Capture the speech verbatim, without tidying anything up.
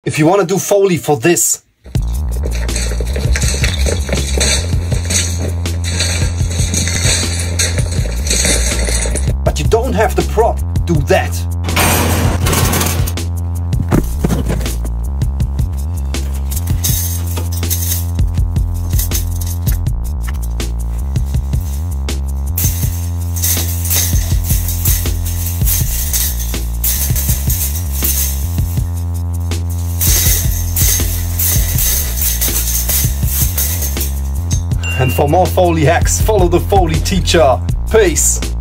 if you want to do Foley for this. But you don't have the prop, do that. And for more Foley hacks, follow the Foley teacher. Peace!